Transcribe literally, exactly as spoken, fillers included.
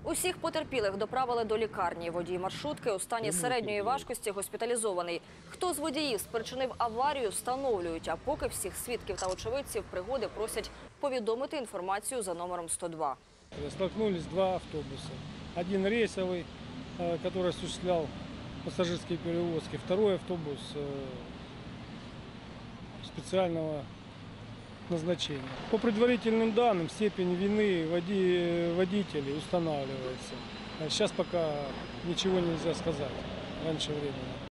Усіх потерпілих доправили до лікарні. Водій маршрутки у стані середньої важкості госпіталізований. Хто з водіїв спричинив аварію, встановлюють. А поки всіх свідків та очевидців пригоди просять повідомити інформацію за номером сто два. Столкнулись два автобуса. Один рейсовый, который осуществлял пассажирские перевозки. Второй автобус специального назначения. По предварительным данным, степень вины водителей устанавливается. Сейчас пока ничего нельзя сказать раньше времени.